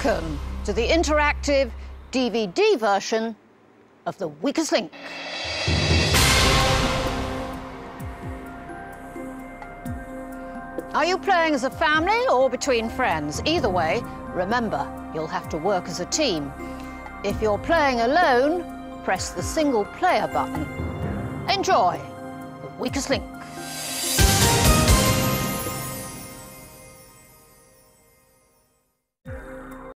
Welcome to the interactive DVD version of The Weakest Link. Are you playing as a family or between friends? Either way, remember, you'll have to work as a team. If you're playing alone, press the single player button. Enjoy The Weakest Link.